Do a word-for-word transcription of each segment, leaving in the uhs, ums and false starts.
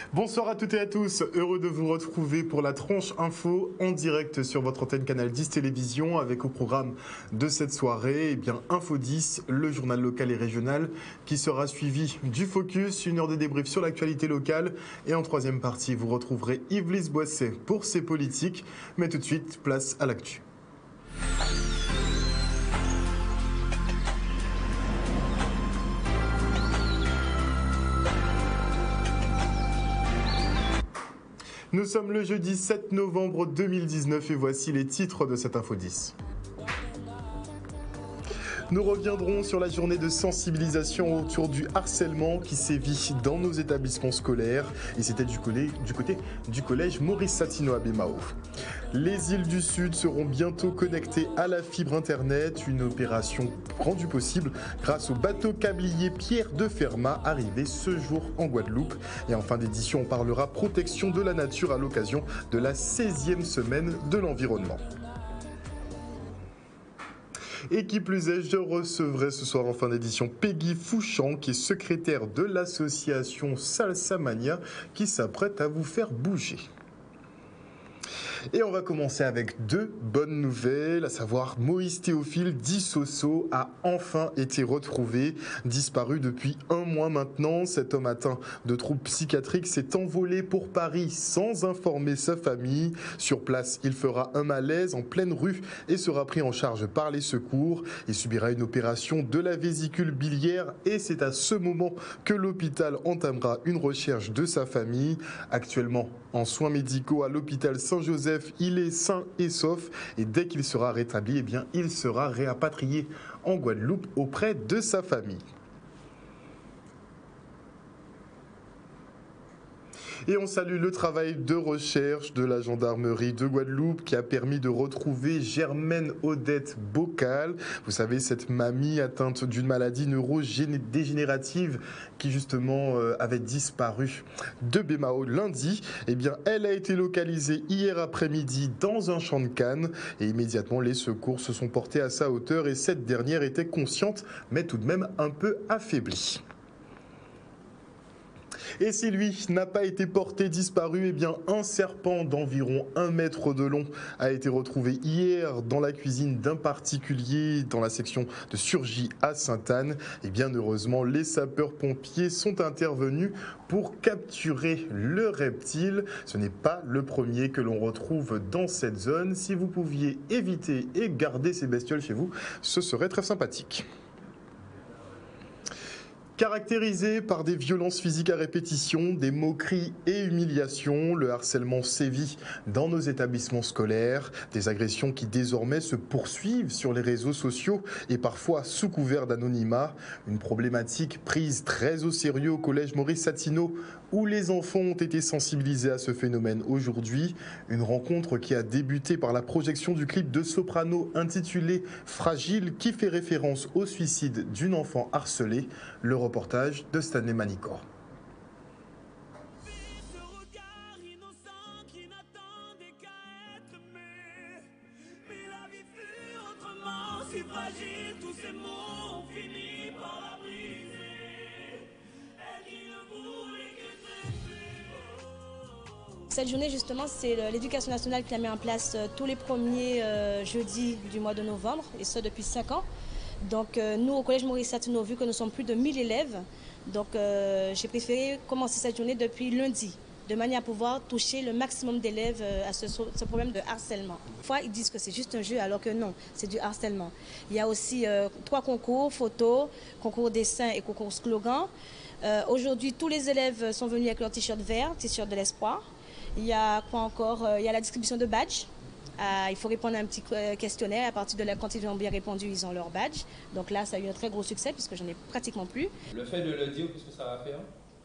Bonsoir à toutes et à tous, heureux de vous retrouver pour la tranche info en direct sur votre antenne Canal dix Télévision avec au programme de cette soirée, eh bien Info dix, le journal local et régional qui sera suivi du focus, une heure de débrief sur l'actualité locale et en troisième partie vous retrouverez Yves Boisset pour ses politiques, mais tout de suite place à l'actu. Nous sommes le jeudi sept novembre deux mille dix-neuf et voici les titres de cette Info dix. Nous reviendrons sur la journée de sensibilisation autour du harcèlement qui sévit dans nos établissements scolaires. Et c'était du, du côté du collège Maurice Satino à Bémao. Les îles du Sud seront bientôt connectées à la fibre Internet, une opération rendue possible grâce au bateau câblier Pierre de Fermat arrivé ce jour en Guadeloupe. Et en fin d'édition, on parlera protection de la nature à l'occasion de la seizième semaine de l'environnement. Et qui plus est, je recevrai ce soir en fin d'édition Peggy Fouchant, qui est secrétaire de l'association Salsa Mania, qui s'apprête à vous faire bouger. Et on va commencer avec deux bonnes nouvelles, à savoir Moïse Théophile dit Soso a enfin été retrouvé, disparu depuis un mois maintenant. Cet homme atteint de troubles psychiatriques s'est envolé pour Paris sans informer sa famille. Sur place, il fera un malaise en pleine rue et sera pris en charge par les secours. Il subira une opération de la vésicule biliaire et c'est à ce moment que l'hôpital entamera une recherche de sa famille. Actuellement en soins médicaux à l'hôpital Saint-Joseph, il est sain et sauf et dès qu'il sera rétabli, eh bien, il sera réapatrié en Guadeloupe auprès de sa famille. Et on salue le travail de recherche de la gendarmerie de Guadeloupe qui a permis de retrouver Germaine Odette Bocal. Vous savez, cette mamie atteinte d'une maladie neurodégénérative qui justement euh, avait disparu de Bémao lundi. Eh bien, elle a été localisée hier après-midi dans un champ de canne et immédiatement les secours se sont portés à sa hauteur et cette dernière était consciente mais tout de même un peu affaiblie. Et si lui n'a pas été porté disparu, eh bien un serpent d'environ un mètre de long a été retrouvé hier dans la cuisine d'un particulier dans la section de Surgy à Sainte-Anne. Et bien heureusement, les sapeurs-pompiers sont intervenus pour capturer le reptile. Ce n'est pas le premier que l'on retrouve dans cette zone. Si vous pouviez éviter et garder ces bestioles chez vous, ce serait très sympathique. Caractérisé par des violences physiques à répétition, des moqueries et humiliations, le harcèlement sévit dans nos établissements scolaires. Des agressions qui désormais se poursuivent sur les réseaux sociaux et parfois sous couvert d'anonymat. Une problématique prise très au sérieux au collège Maurice Satino où les enfants ont été sensibilisés à ce phénomène aujourd'hui. Une rencontre qui a débuté par la projection du clip de Soprano intitulé « Fragile » qui fait référence au suicide d'une enfant harcelée. Le reportage de Stanley Manicor. Cette journée, justement, c'est l'éducation nationale qui la met en place tous les premiers euh, jeudis du mois de novembre, et ça depuis cinq ans. Donc euh, nous, au Collège Maurice Satino, vu que nous sommes plus de mille élèves, donc euh, j'ai préféré commencer cette journée depuis lundi, de manière à pouvoir toucher le maximum d'élèves à ce, ce problème de harcèlement. Parfois, ils disent que c'est juste un jeu, alors que non, c'est du harcèlement. Il y a aussi euh, trois concours, photos, concours dessin et concours slogan. Euh, Aujourd'hui, tous les élèves sont venus avec leur t-shirt vert, t-shirt de l'espoir. Il y a quoi encore? Il y a la distribution de badges. Euh, il faut répondre à un petit questionnaire. À partir de là, quand ils ont bien répondu, ils ont leur badge. Donc là, ça a eu un très gros succès puisque j'en ai pratiquement plus. Le fait de le dire, qu'est-ce que ça va faire?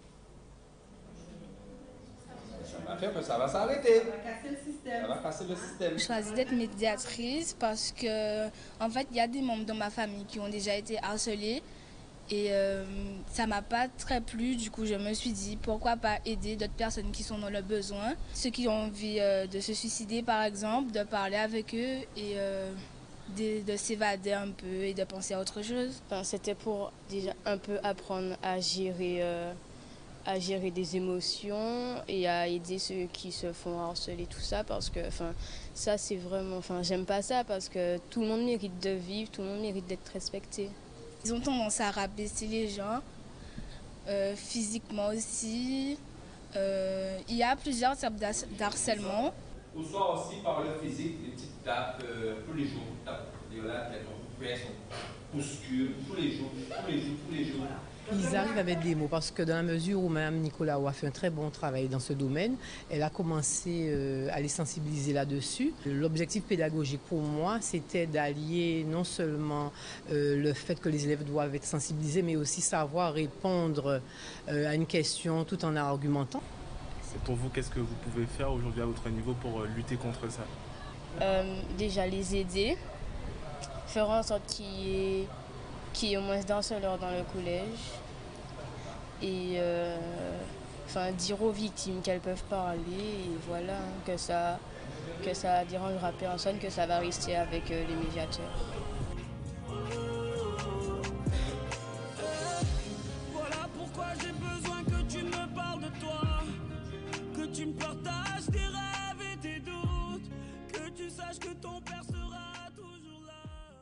Ça va faire que ça va s'arrêter. Ça va casser le système. Ça va casser le système. Je choisis d'être médiatrice parce que, en fait, il y a des membres de ma famille qui ont déjà été harcelés. Et euh, ça m'a pas très plu, du coup je me suis dit pourquoi pas aider d'autres personnes qui sont dans le besoin. Ceux qui ont envie euh, de se suicider par exemple, de parler avec eux et euh, de, de s'évader un peu et de penser à autre chose. C'était pour déjà un peu apprendre à gérer euh, à gérer des émotions et à aider ceux qui se font harceler, tout ça, parce que enfin, ça c'est vraiment, enfin, j'aime pas ça parce que tout le monde mérite de vivre, tout le monde mérite d'être respecté. Ils ont tendance à rabaisser les gens, euh, physiquement aussi. Euh, il y a plusieurs types d'harcèlement. Ou soit aussi par le physique, des petites tapes euh, tous les jours, tapes de la tête, on fait son bouscule tous les jours, tous les jours, tous les jours. Ils arrivent avec des mots parce que dans la mesure où Mme Nicolaou a fait un très bon travail dans ce domaine, elle a commencé euh, à les sensibiliser là-dessus. L'objectif pédagogique pour moi, c'était d'allier non seulement euh, le fait que les élèves doivent être sensibilisés, mais aussi savoir répondre euh, à une question tout en argumentant. Et pour vous, qu'est-ce que vous pouvez faire aujourd'hui à votre niveau pour euh, lutter contre ça? euh, Déjà les aider, faire en sorte qu'il y ait qui est au moins d'un seul heure dans le collège et euh, enfin, dire aux victimes qu'elles peuvent parler et voilà, que ça que ça dérangera personne, que ça va rester avec euh, les médiateurs. Voilà pourquoi j'ai besoin que tu me parles de toi, que tu me partages tes rêves et tes doutes, que tu saches que ton père sera toujours là.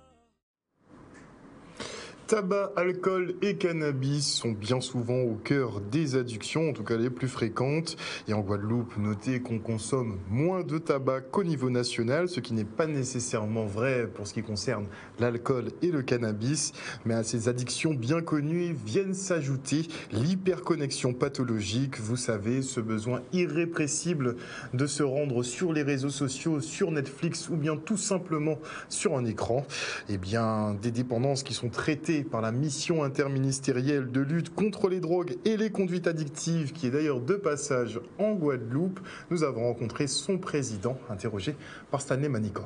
Tabac, alcool et cannabis sont bien souvent au cœur des addictions, en tout cas les plus fréquentes. Et en Guadeloupe, notez qu'on consomme moins de tabac qu'au niveau national, ce qui n'est pas nécessairement vrai pour ce qui concerne l'alcool et le cannabis. Mais à ces addictions bien connues viennent s'ajouter l'hyperconnexion pathologique. Vous savez, ce besoin irrépressible de se rendre sur les réseaux sociaux, sur Netflix ou bien tout simplement sur un écran. Eh bien, des dépendances qui sont traitées par la mission interministérielle de lutte contre les drogues et les conduites addictives, qui est d'ailleurs de passage en Guadeloupe. Nous avons rencontré son président, interrogé par Stanley Manicor.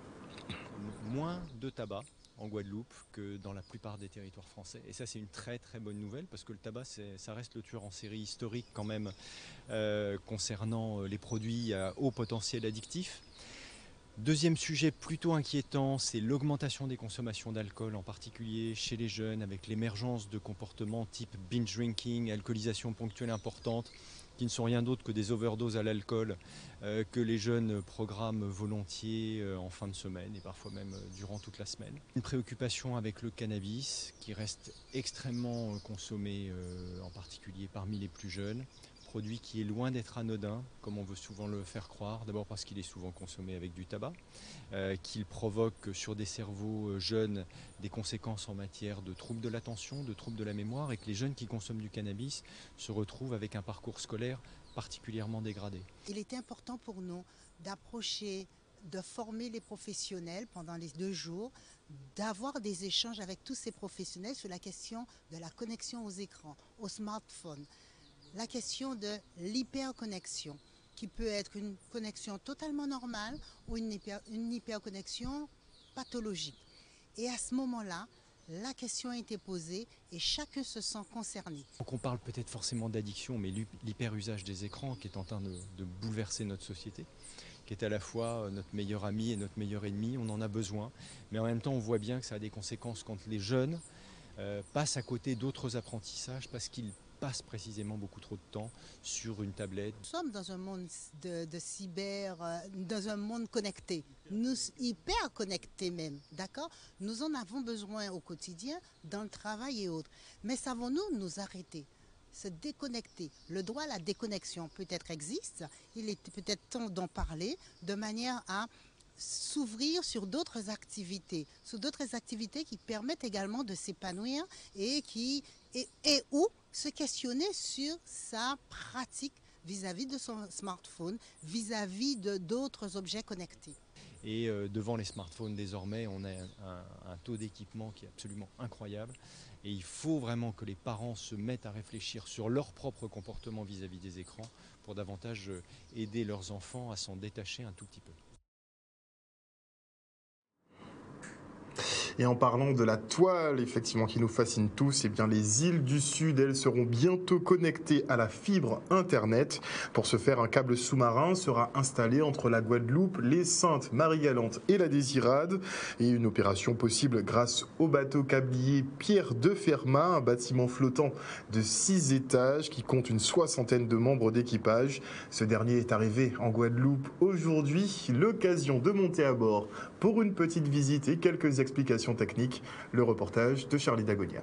Moins de tabac en Guadeloupe que dans la plupart des territoires français. Et ça, c'est une très très bonne nouvelle parce que le tabac, ça reste le tueur en série historique quand même euh, concernant les produits à haut potentiel addictif. Deuxième sujet plutôt inquiétant, c'est l'augmentation des consommations d'alcool, en particulier chez les jeunes, avec l'émergence de comportements type binge drinking, alcoolisation ponctuelle importante, qui ne sont rien d'autre que des overdoses à l'alcool euh, que les jeunes programment volontiers euh, en fin de semaine et parfois même euh, durant toute la semaine. Une préoccupation avec le cannabis qui reste extrêmement euh, consommé euh, en particulier parmi les plus jeunes. Produit qui est loin d'être anodin, comme on veut souvent le faire croire, d'abord parce qu'il est souvent consommé avec du tabac, euh, qu'il provoque sur des cerveaux jeunes des conséquences en matière de troubles de l'attention, de troubles de la mémoire, et que les jeunes qui consomment du cannabis se retrouvent avec un parcours scolaire particulièrement dégradé. Il est important pour nous d'approcher, de former les professionnels pendant les deux jours, d'avoir des échanges avec tous ces professionnels sur la question de la connexion aux écrans, aux smartphones. La question de l'hyperconnexion, qui peut être une connexion totalement normale ou une, hyper, une hyperconnexion pathologique. Et à ce moment-là, la question a été posée et chacun se sent concerné. Donc on parle peut-être forcément d'addiction, mais l'hyperusage des écrans qui est en train de, de bouleverser notre société, qui est à la fois notre meilleur ami et notre meilleur ennemi, on en a besoin. Mais en même temps, on voit bien que ça a des conséquences quand les jeunes euh, passent à côté d'autres apprentissages parce qu'ils passe précisément beaucoup trop de temps sur une tablette. Nous sommes dans un monde de, de cyber, euh, dans un monde connecté, nous hyper connectés même, d'accord? Nous en avons besoin au quotidien, dans le travail et autres. Mais savons-nous nous arrêter, se déconnecter? Le droit à la déconnexion peut-être existe, il est peut-être temps d'en parler de manière à s'ouvrir sur d'autres activités, sur d'autres activités qui permettent également de s'épanouir et qui et, et où se questionner sur sa pratique vis-à-vis de son smartphone, vis-à-vis de d'autres objets connectés. Et euh, devant les smartphones désormais, on a un, un taux d'équipement qui est absolument incroyable. Et il faut vraiment que les parents se mettent à réfléchir sur leur propre comportement vis-à-vis des écrans pour davantage aider leurs enfants à s'en détacher un tout petit peu. Et en parlant de la toile, effectivement, qui nous fascine tous, eh bien, les îles du Sud, elles seront bientôt connectées à la fibre Internet. Pour ce faire, un câble sous-marin sera installé entre la Guadeloupe, les Saintes, Marie-Galante et la Désirade. Et une opération possible grâce au bateau câblier Pierre de Fermat, un bâtiment flottant de six étages qui compte une soixantaine de membres d'équipage. Ce dernier est arrivé en Guadeloupe aujourd'hui. L'occasion de monter à bord pour une petite visite et quelques explications techniques. Le reportage de Charlie Dagonia.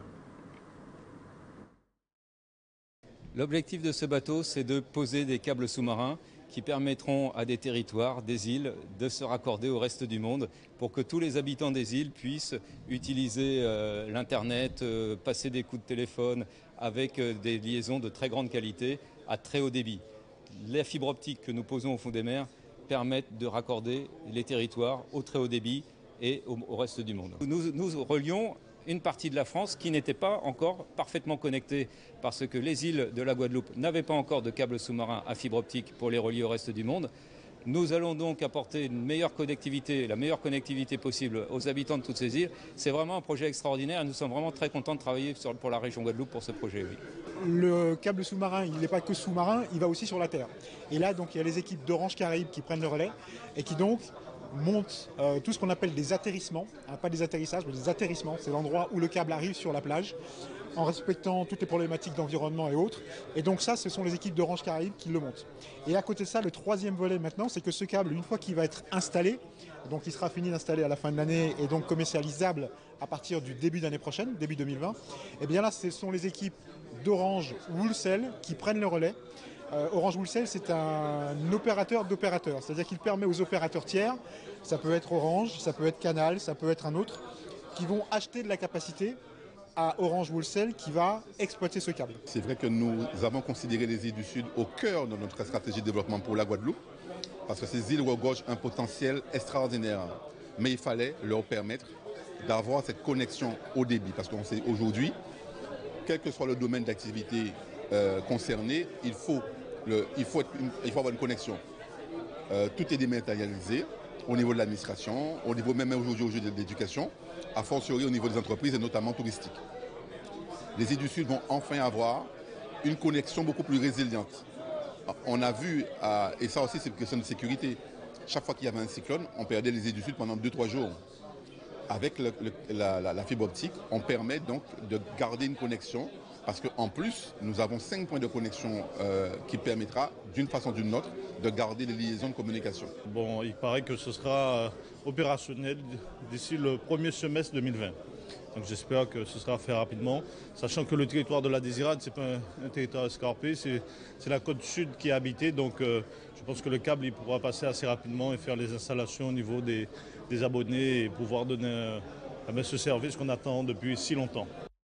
L'objectif de ce bateau, c'est de poser des câbles sous-marins qui permettront à des territoires, des îles, de se raccorder au reste du monde pour que tous les habitants des îles puissent utiliser euh, l'Internet, euh, passer des coups de téléphone avec euh, des liaisons de très grande qualité à très haut débit. Les fibres optiques que nous posons au fond des mers permettent de raccorder les territoires au très haut débit et au, au reste du monde. Nous, nous relions une partie de la France qui n'était pas encore parfaitement connectée parce que les îles de la Guadeloupe n'avaient pas encore de câbles sous-marins à fibre optique pour les relier au reste du monde. Nous allons donc apporter une meilleure connectivité, la meilleure connectivité possible aux habitants de toutes ces îles. C'est vraiment un projet extraordinaire et nous sommes vraiment très contents de travailler sur, pour la région Guadeloupe pour ce projet. Oui. Le câble sous-marin, il n'est pas que sous-marin, il va aussi sur la terre. Et là, donc, il y a les équipes d'Orange Caraïbes qui prennent le relais et qui donc montent euh, tout ce qu'on appelle des atterrissements, hein, pas des atterrissages, mais des atterrissements. C'est l'endroit où le câble arrive sur la plage, en respectant toutes les problématiques d'environnement et autres. Et donc ça, ce sont les équipes d'Orange Caraïbes qui le montent. Et à côté de ça, le troisième volet maintenant, c'est que ce câble, une fois qu'il va être installé, donc il sera fini d'installer à la fin de l'année et donc commercialisable à partir du début d'année prochaine, début deux mille vingt, et bien là, ce sont les équipes d'Orange Woolsel qui prennent le relais. Euh, Orange Woolsel, c'est un opérateur d'opérateurs, c'est-à-dire qu'il permet aux opérateurs tiers, ça peut être Orange, ça peut être Canal, ça peut être un autre, qui vont acheter de la capacité à Orange Woolsel qui va exploiter ce câble. C'est vrai que nous avons considéré les îles du Sud au cœur de notre stratégie de développement pour la Guadeloupe, parce que ces îles regorgent un potentiel extraordinaire. Mais il fallait leur permettre d'avoir cette connexion haut débit, parce qu'on sait aujourd'hui, quel que soit le domaine d'activité euh, concerné, il faut, le, il, faut être une, il faut avoir une connexion. Euh, tout est dématérialisé au niveau de l'administration, au niveau même aujourd'hui de l'éducation, a fortiori au niveau des entreprises et notamment touristiques. Les îles du Sud vont enfin avoir une connexion beaucoup plus résiliente. On a vu, euh, et ça aussi c'est une question de sécurité, chaque fois qu'il y avait un cyclone, on perdait les îles du Sud pendant deux trois jours. Avec le, le, la, la, la fibre optique, on permet donc de garder une connexion parce qu'en plus, nous avons cinq points de connexion euh, qui permettra, d'une façon ou d'une autre, de garder les liaisons de communication. Bon, il paraît que ce sera opérationnel d'ici le premier semestre deux mille vingt. Donc j'espère que ce sera fait rapidement, sachant que le territoire de la Désirade, ce n'est pas un, un territoire escarpé, c'est la côte sud qui est habitée, donc euh, je pense que le câble il pourra passer assez rapidement et faire les installations au niveau des, des abonnés et pouvoir donner euh, ce service qu'on attend depuis si longtemps.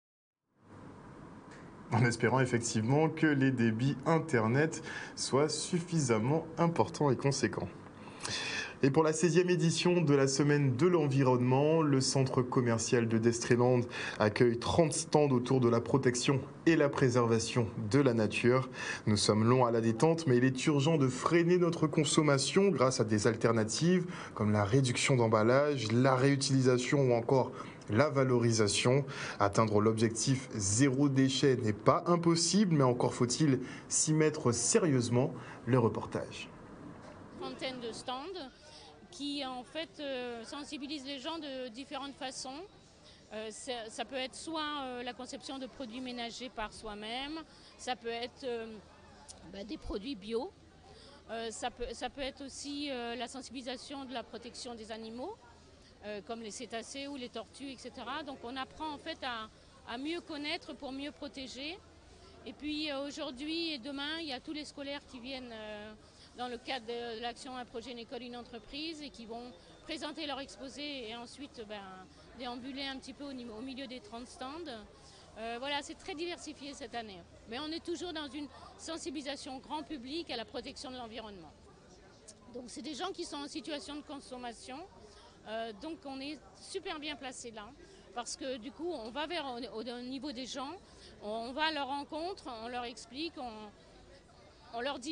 En espérant effectivement que les débits Internet soient suffisamment importants et conséquents. Et pour la seizième édition de la Semaine de l'Environnement, le centre commercial de Destréland accueille trente stands autour de la protection et la préservation de la nature. Nous sommes longs à la détente, mais il est urgent de freiner notre consommation grâce à des alternatives comme la réduction d'emballage, la réutilisation ou encore la valorisation. Atteindre l'objectif zéro déchet n'est pas impossible, mais encore faut-il s'y mettre sérieusement. Le reportage. Trentaine de stands qui en fait euh, sensibilisent les gens de différentes façons. Euh, ça peut être soit euh, la conception de produits ménagers par soi-même, ça peut être euh, bah, des produits bio, euh, ça, peut, ça peut être aussi euh, la sensibilisation de la protection des animaux, euh, comme les cétacés ou les tortues, et cetera. Donc on apprend en fait à, à mieux connaître pour mieux protéger. Et puis euh, aujourd'hui et demain, il y a tous les scolaires qui viennent euh, dans le cadre de l'action Un projet, une école, une entreprise et qui vont présenter leur exposé et ensuite ben, déambuler un petit peu au, niveau, au milieu des trente stands. Euh, voilà, c'est très diversifié cette année. Mais on est toujours dans une sensibilisation grand public à la protection de l'environnement. Donc c'est des gens qui sont en situation de consommation. Euh, donc on est super bien placé là. Parce que du coup, on va vers au, au niveau des gens, on va à leur rencontre, on leur explique, on, on leur dit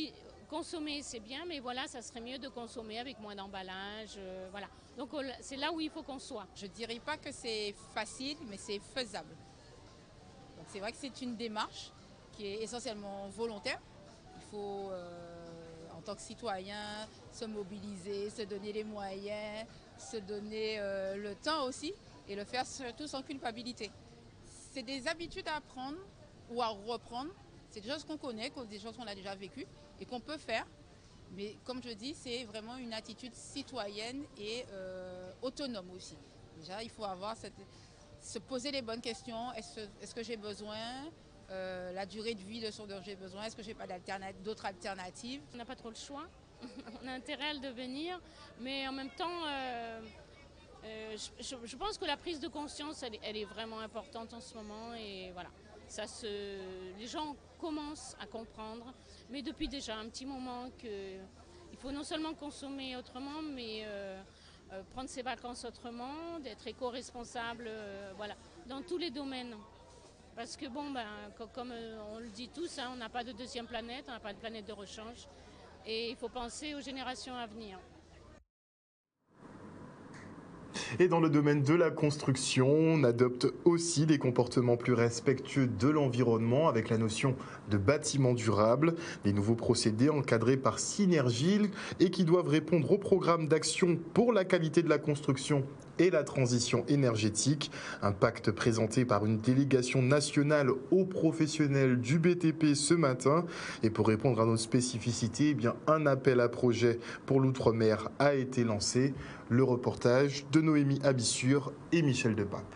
consommer c'est bien, mais voilà, ça serait mieux de consommer avec moins d'emballage, euh, voilà. Donc c'est là où il faut qu'on soit. Je ne dirais pas que c'est facile, mais c'est faisable. Donc c'est vrai que c'est une démarche qui est essentiellement volontaire. Il faut, euh, en tant que citoyen, se mobiliser, se donner les moyens, se donner euh, le temps aussi, et le faire surtout sans culpabilité. C'est des habitudes à apprendre ou à reprendre. C'est des choses qu'on connaît, des choses qu'on a déjà vécues et qu'on peut faire. Mais comme je dis, c'est vraiment une attitude citoyenne et euh, autonome aussi. Déjà, il faut avoir cette, se poser les bonnes questions. Est-ce, est-ce que j'ai besoin euh, la durée de vie de ce dont j'ai besoin? Est-ce que j'ai pas d'autres alternatives? On n'a pas trop le choix. On a intérêt à le devenir. Mais en même temps, euh, euh, je, je pense que la prise de conscience, elle, elle est vraiment importante en ce moment. Et voilà, ça se, les gens commencent à comprendre. Mais depuis déjà un petit moment qu'il faut non seulement consommer autrement, mais euh, euh, prendre ses vacances autrement, d'être éco-responsable, euh, voilà, dans tous les domaines. Parce que bon, ben, comme on le dit tous, hein, on n'a pas de deuxième planète, on n'a pas de planète de rechange. Et il faut penser aux générations à venir. Et dans le domaine de la construction, on adopte aussi des comportements plus respectueux de l'environnement avec la notion de bâtiment durable. Les nouveaux procédés encadrés par Synergie et qui doivent répondre au programme d'action pour la qualité de la construction et la transition énergétique. Un pacte présenté par une délégation nationale aux professionnels du B T P ce matin. Et pour répondre à nos spécificités, eh bien, un appel à projet pour l'outre-mer a été lancé. Le reportage de Noémie Abissure et Michel Depape.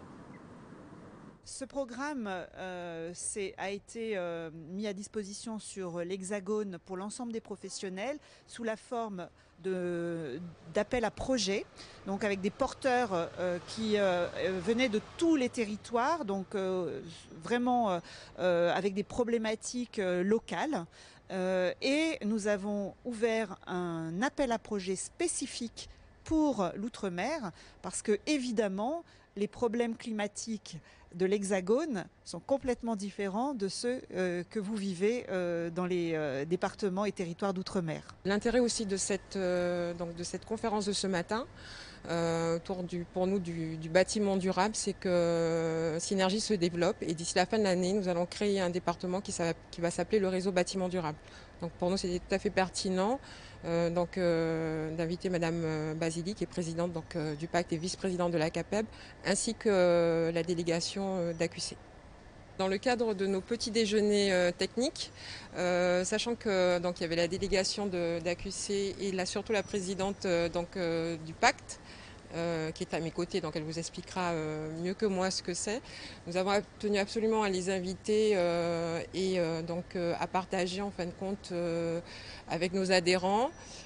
Ce programme euh, a été euh, mis à disposition sur l'Hexagone pour l'ensemble des professionnels sous la forme d'appel à projet, donc avec des porteurs euh, qui euh, venaient de tous les territoires, donc euh, vraiment euh, avec des problématiques euh, locales. Euh, et nous avons ouvert un appel à projet spécifique pour l'outre-mer parce que évidemment les problèmes climatiques de l'Hexagone sont complètement différents de ceux euh, que vous vivez euh, dans les euh, départements et territoires d'outre-mer. L'intérêt aussi de cette, euh, donc de cette conférence de ce matin, euh, autour du, pour nous du, du bâtiment durable, c'est que Synergie se développe et d'ici la fin de l'année, nous allons créer un département qui, qui va s'appeler le réseau bâtiment durable. Donc pour nous, c'était tout à fait pertinent euh, donc, euh, d'inviter Madame Basili, qui est présidente donc, euh, du pacte et vice-présidente de la CAPEB, ainsi que euh, la délégation euh, d'A Q C. Dans le cadre de nos petits déjeuners euh, techniques, euh, sachant que donc il y avait la délégation d'A Q C et là surtout la présidente euh, donc euh, du pacte euh, qui est à mes côtés, donc elle vous expliquera euh, mieux que moi ce que c'est. Nous avons tenu absolument à les inviter euh, et euh, donc euh, à partager en fin de compte euh, avec nos adhérents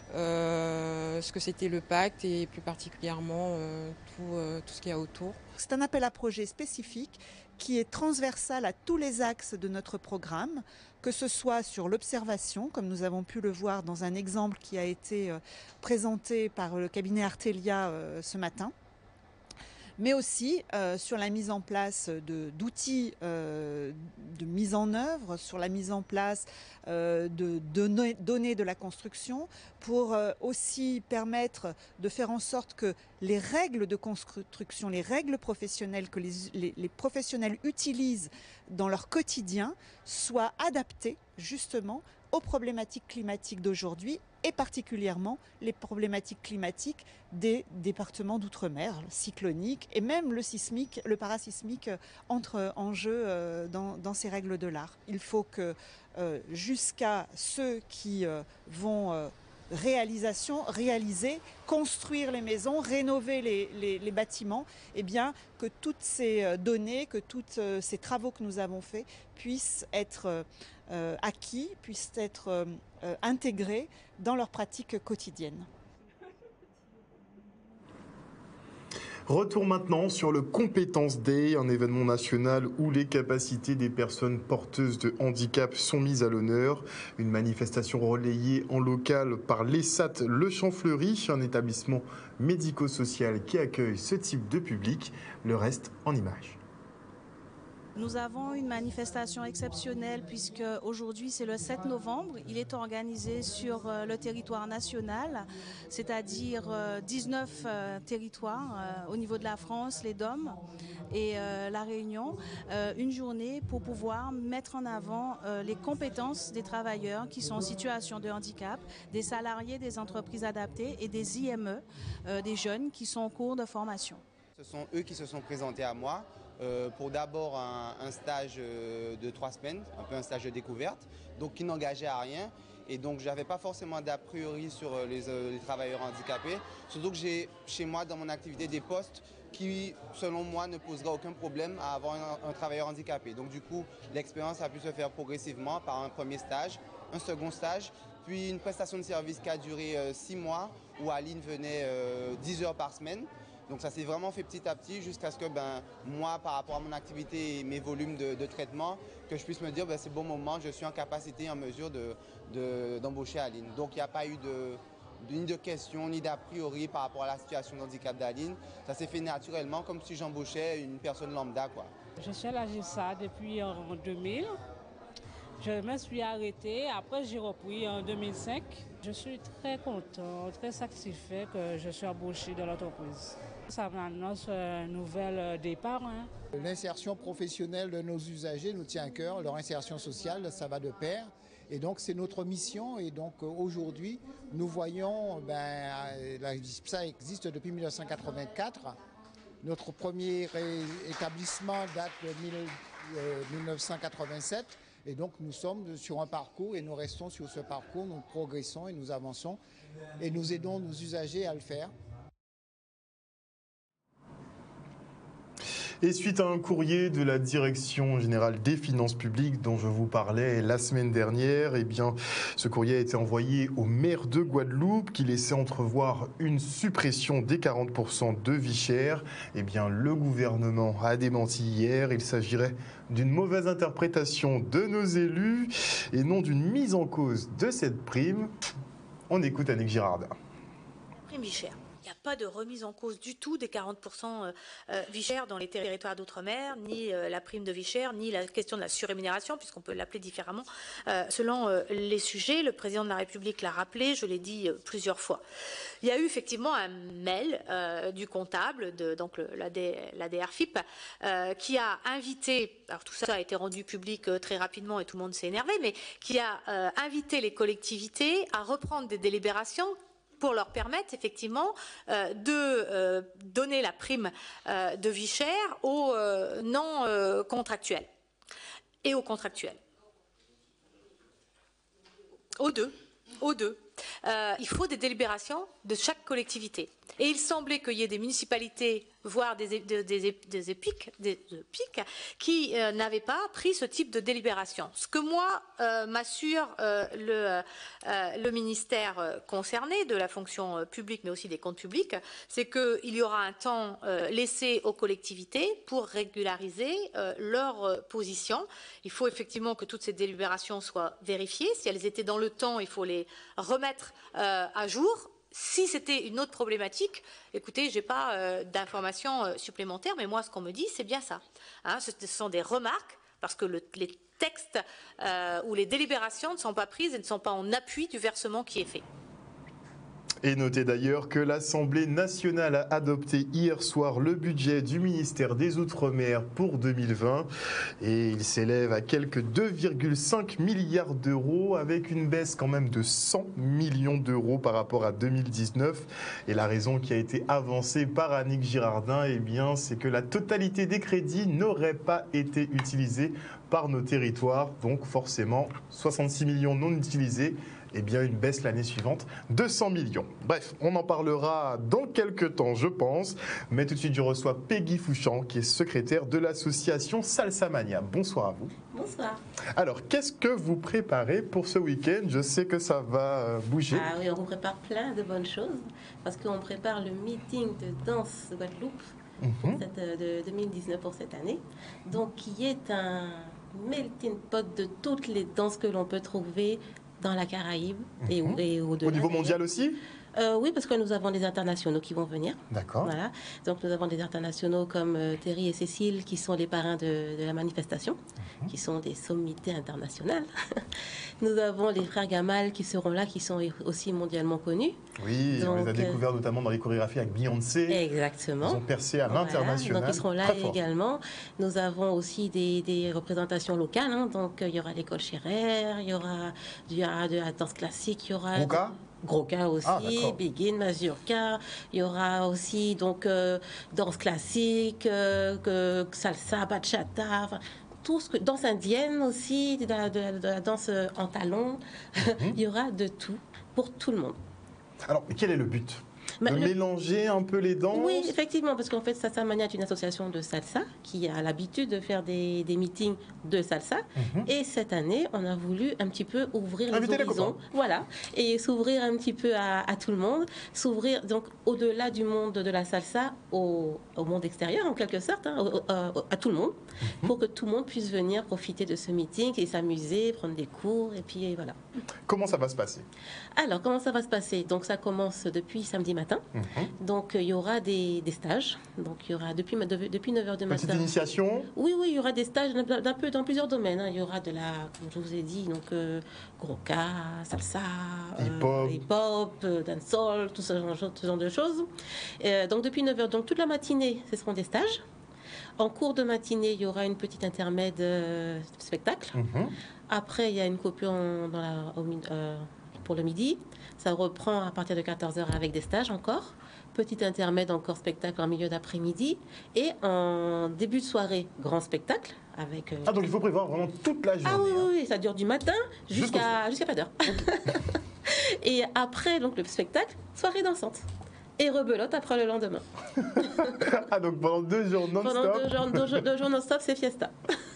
euh, ce que c'était le pacte et plus particulièrement euh, tout, euh, tout ce qu'il y a autour. C'est un appel à projet spécifique qui est transversal à tous les axes de notre programme, que ce soit sur l'observation, comme nous avons pu le voir dans un exemple qui a été présenté par le cabinet Artelia ce matin, mais aussi euh, sur la mise en place d'outils euh, de mise en œuvre, sur la mise en place euh, de, de données de la construction, pour euh, aussi permettre de faire en sorte que les règles de construction, les règles professionnelles que les, les, les professionnels utilisent dans leur quotidien soient adaptées justement aux problématiques climatiques d'aujourd'hui et particulièrement les problématiques climatiques des départements d'outre-mer, cycloniques et même le sismique, le parasismique entre en jeu dans, dans ces règles de l'art. Il faut que euh, jusqu'à ceux qui euh, vont euh, réalisation, réaliser, construire les maisons, rénover les, les, les bâtiments, eh bien, que toutes ces données, que tous ces travaux que nous avons faits puissent être euh, acquis, puissent être euh, intégrés dans leurs pratiques quotidiennes. Retour maintenant sur le Competence Day, un événement national où les capacités des personnes porteuses de handicap sont mises à l'honneur. Une manifestation relayée en local par l'E S A T Le Champfleury, un établissement médico-social qui accueille ce type de public. Le reste en images. Nous avons une manifestation exceptionnelle puisque aujourd'hui c'est le sept novembre. Il est organisé sur le territoire national, c'est-à-dire dix-neuf territoires au niveau de la France, les D O M et la Réunion. Une journée pour pouvoir mettre en avant les compétences des travailleurs qui sont en situation de handicap, des salariés des entreprises adaptées et des I M E, des jeunes qui sont en cours de formation. Ce sont eux qui se sont présentés à moi euh, pour d'abord un, un stage euh, de trois semaines, un peu un stage de découverte, donc qui n'engageait à rien. Et donc je n'avais pas forcément d'a priori sur les, euh, les travailleurs handicapés, surtout que j'ai chez moi dans mon activité des postes qui, selon moi, ne posera aucun problème à avoir un, un travailleur handicapé. Donc du coup, l'expérience a pu se faire progressivement par un premier stage, un second stage, puis une prestation de service qui a duré euh, six mois, où Aline venait euh, dix heures par semaine. Donc ça s'est vraiment fait petit à petit jusqu'à ce que ben, moi, par rapport à mon activité et mes volumes de, de traitement, que je puisse me dire ben, c'est le bon moment, je suis en capacité, en mesure d'embaucher de, de, Aline. Donc il n'y a pas eu de, ni de questions, ni d'a priori par rapport à la situation de handicap d'Aline. Ça s'est fait naturellement, comme si j'embauchais une personne lambda, quoi. Je suis à la G S A depuis en deux mille. Je me suis arrêtée, après j'ai repris en deux mille cinq. Je suis très content, très satisfait que je suis embauchée dans l'entreprise. Ça m'annonce un nouvel départ. Hein. L'insertion professionnelle de nos usagers nous tient à cœur, leur insertion sociale, ça va de pair. Et donc c'est notre mission et donc aujourd'hui nous voyons, ben, la G I P S A existe depuis mille neuf cent quatre-vingt-quatre. Notre premier établissement date de mille neuf cent quatre-vingt-sept. Et donc nous sommes sur un parcours et nous restons sur ce parcours, nous progressons et nous avançons et nous aidons nos usagers à le faire. Et suite à un courrier de la Direction générale des finances publiques dont je vous parlais la semaine dernière, eh bien, ce courrier a été envoyé au maire de Guadeloupe qui laissait entrevoir une suppression des quarante pour cent de vie chère. Eh bien, le gouvernement a démenti hier. Il s'agirait d'une mauvaise interprétation de nos élus et non d'une mise en cause de cette prime. On écoute Annick Girardin. Prime vie chère. Il n'y a pas de remise en cause du tout des quarante pour cent vie chère dans les territoires d'outre-mer, ni la prime de vie chère, ni la question de la surrémunération, puisqu'on peut l'appeler différemment, selon les sujets. Le président de la République l'a rappelé, je l'ai dit plusieurs fois. Il y a eu effectivement un mail euh, du comptable, de, donc l'A D R F I P, euh, qui a invité, alors tout ça a été rendu public euh, très rapidement et tout le monde s'est énervé, mais qui a euh, invité les collectivités à reprendre des délibérations pour leur permettre effectivement euh, de euh, donner la prime euh, de vie chère aux euh, non euh, contractuels et aux contractuels. Aux deux, aux deux. Euh, il faut des délibérations de chaque collectivité. Et il semblait qu'il y ait des municipalités, voire des, des, des, des épiques, des, des piques, qui euh, n'avaient pas pris ce type de délibération. Ce que moi euh, m'assure euh, le, euh, le ministère euh, concerné de la fonction euh, publique, mais aussi des comptes publics, c'est qu'il y aura un temps euh, laissé aux collectivités pour régulariser euh, leur euh, position. Il faut effectivement que toutes ces délibérations soient vérifiées. Si elles étaient dans le temps, il faut les remettre euh, à jour. Si c'était une autre problématique, écoutez, je n'ai pas euh, d'informations euh, supplémentaires, mais moi, ce qu'on me dit, c'est bien ça. Hein, ce, ce sont des remarques, parce que le, les textes euh, ou les délibérations ne sont pas prises et ne sont pas en appui du versement qui est fait. Et notez d'ailleurs que l'Assemblée nationale a adopté hier soir le budget du ministère des Outre-mer pour deux mille vingt et il s'élève à quelques deux virgule cinq milliards d'euros avec une baisse quand même de cent millions d'euros par rapport à deux mille dix-neuf. Et la raison qui a été avancée par Annick Girardin, eh bien, c'est que la totalité des crédits n'aurait pas été utilisée par nos territoires. Donc forcément, soixante-six millions non utilisés. Eh bien, une baisse l'année suivante de cent millions. Bref, on en parlera dans quelques temps, je pense. Mais tout de suite, je reçois Peggy Fouchant, qui est secrétaire de l'association Salsa Mania. Bonsoir à vous. Bonsoir. Alors, qu'est-ce que vous préparez pour ce week-end? Je sais que ça va bouger. Ah oui, on prépare plein de bonnes choses, parce qu'on prépare le meeting de danse de Guadeloupe mm-hmm. cette, de deux mille dix-neuf pour cette année. Donc, qui est un melting pot de toutes les danses que l'on peut trouver dans la Caraïbe et, mmh. et au-delà. Au niveau mondial aussi? Euh, oui, parce que nous avons des internationaux qui vont venir. D'accord. Voilà. Donc nous avons des internationaux comme euh, Thierry et Cécile qui sont les parrains de, de la manifestation, mm-hmm. qui sont des sommités internationales. Nous avons les frères Gamal qui seront là, qui sont aussi mondialement connus. Oui, donc, on les a découverts euh, notamment dans les chorégraphies avec Beyoncé. Exactement. Ils ont percé à l'international. Voilà. Donc ils seront là également. Nous avons aussi des, des représentations locales. Hein. Donc euh, il y aura l'école Scherer, il y aura du, de la danse classique, il y aura... Gros-Cas Gros-Cas aussi, ah, Begin, Mazurka. Il y aura aussi donc euh, danse classique, euh, que, salsa, bachata... Enfin, tout ce que, danse indienne aussi, de la, de la, de la danse en talons. Mm-hmm. Il y aura de tout pour tout le monde. Alors, quel est le but ? Mais de le... mélanger un peu les danses? Oui, effectivement, parce qu'en fait, Salsa Mania est une association de salsa qui a l'habitude de faire des, des meetings de salsa. Mm-hmm. Et cette année, on a voulu un petit peu ouvrir les Inviter horizons. Les voilà, et s'ouvrir un petit peu à, à tout le monde. S'ouvrir donc au-delà du monde de la salsa au, au monde extérieur, en quelque sorte, hein, au, à, à tout le monde, mm-hmm. pour que tout le monde puisse venir profiter de ce meeting et s'amuser, prendre des cours, et puis voilà. Comment ça va se passer? Alors, comment ça va se passer? Donc, ça commence depuis samedi matin. Mmh. Donc, il y aura des, des stages. Donc, il y aura depuis, de, depuis neuf heures du matin. Petite initiation? Oui, oui, il y aura des stages d'un peu dans plusieurs domaines. Hein. Il y aura de la, comme je vous ai dit, donc euh, gros-cas, salsa, hip-hop, euh, hip-hop euh, dancehall, tout ce genre, tout ce genre de choses. Euh, donc, depuis neuf heures, donc toute la matinée, ce seront des stages. En cours de matinée, il y aura une petite intermède euh, spectacle. Mmh. Après, il y a une coupure dans la, au, euh, pour le midi. Ça reprend à partir de quatorze heures avec des stages encore. Petit intermède, encore spectacle en milieu d'après-midi. Et en début de soirée, grand spectacle. Avec, euh, ah, donc il faut prévoir vraiment toute la journée. Ah oui, oui, oui, ça dure du matin jusqu'à jusqu'à pas d'heure. Et après donc, le spectacle, soirée dansante. Et rebelote après le lendemain. Ah, donc pendant deux jours non-stop. Pendant deux jours, deux jours, deux jours non-stop, c'est fiesta.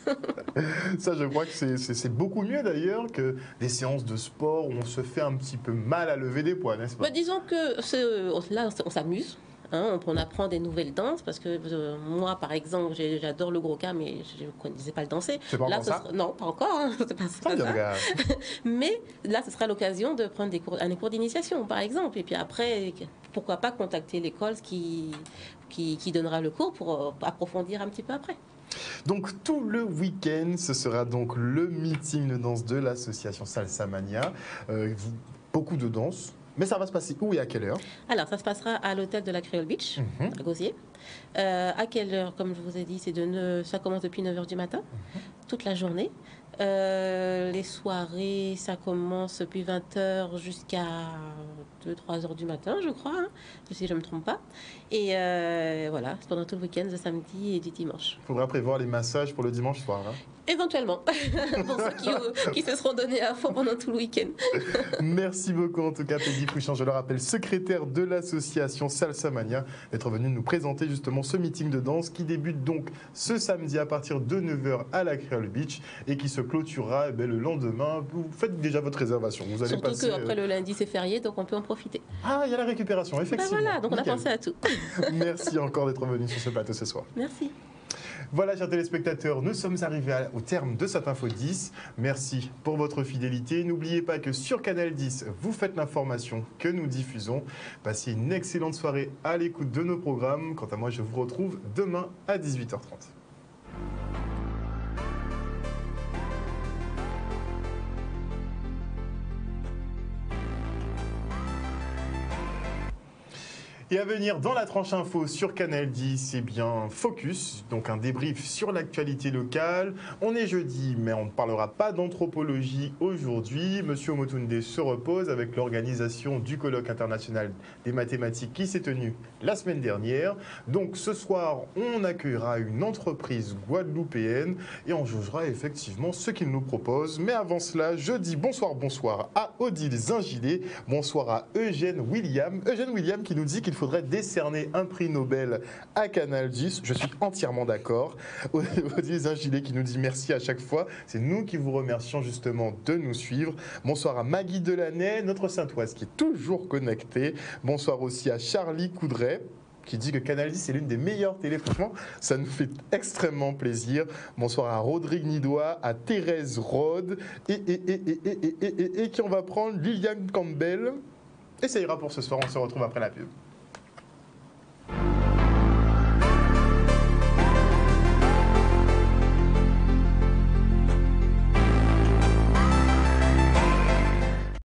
Ça, je crois que c'est, c'est, c'est beaucoup mieux d'ailleurs que des séances de sport où on se fait un petit peu mal à lever des poids, n'est-ce pas? Bah, disons que c'est, là, on s'amuse. Hein, on apprend des nouvelles danses parce que euh, moi, par exemple, j'ai, j'adore le gros-cas, mais je ne connaissais pas le danser. C'est pas là, encore ça sera, non, pas encore. Hein, c'est pas, c'est pas ça. Mais là, ce sera l'occasion de prendre des cours, un cours d'initiation, par exemple. Et puis après, pourquoi pas contacter l'école qui, qui, qui donnera le cours pour euh, approfondir un petit peu après. Donc tout le week-end, ce sera donc le meeting de danse de l'association Salsa Mania. Euh, beaucoup de danse. Mais ça va se passer où et à quelle heure? Alors, ça se passera à l'hôtel de la Creole Beach, mm-hmm. à Gosier. Euh, à quelle heure? Comme je vous ai dit, c'est de ne... ça commence depuis neuf heures du matin, mm-hmm. toute la journée. Euh, les soirées, ça commence depuis vingt heures jusqu'à deux trois heures du matin, je crois, hein, si je ne me trompe pas. Et euh, voilà, c'est pendant tout le week-end, le samedi et du dimanche. Il faudra prévoir les massages pour le dimanche soir. Hein. Éventuellement, pour ceux qui, euh, qui se seront donnés à fond pendant tout le week-end. Merci beaucoup en tout cas, Peggy Fouchant, je le rappelle, secrétaire de l'association Salsa Mania, d'être venue nous présenter justement ce meeting de danse qui débute donc ce samedi à partir de neuf heures à la Creole Beach et qui se clôturera eh bien, le lendemain. Vous faites déjà votre réservation. Vous allez Surtout passer, qu'après euh... le lundi c'est férié, donc on peut en profiter. Ah, il y a la récupération, effectivement. Ben voilà, donc Nickel. On a pensé à tout. Merci encore d'être venu sur ce plateau ce soir. Merci. Voilà, chers téléspectateurs, nous sommes arrivés au terme de cette Info dix. Merci pour votre fidélité. N'oubliez pas que sur Canal dix, vous faites l'information que nous diffusons. Passez une excellente soirée à l'écoute de nos programmes. Quant à moi, je vous retrouve demain à dix-huit heures trente. Et à venir dans la tranche info sur Canal dix, c'est bien Focus, donc un débrief sur l'actualité locale. On est jeudi, mais on ne parlera pas d'anthropologie aujourd'hui. Monsieur Omotunde se repose avec l'organisation du colloque international des mathématiques qui s'est tenu la semaine dernière. Donc ce soir, on accueillera une entreprise guadeloupéenne et on jugera effectivement ce qu'ils nous proposent. Mais avant cela, je dis bonsoir, bonsoir à Odile Zingilet, bonsoir à Eugène William. Eugène William qui nous dit qu'il faudrait décerner un prix Nobel à Canal dix. Je suis entièrement d'accord. Odile Zingilet qui nous dit merci à chaque fois. C'est nous qui vous remercions justement de nous suivre. Bonsoir à Maggie Delaney, notre Saintoise qui est toujours connectée. Bonsoir aussi à Charlie Coudray qui dit que Canal dix est l'une des meilleures télés. Franchement, ça nous fait extrêmement plaisir. Bonsoir à Rodrigue Nidois, à Thérèse Rode et, et, et, et, et, et, et, et qui on va prendre Liliane Campbell Et ça ira pour ce soir, on se retrouve après la pub.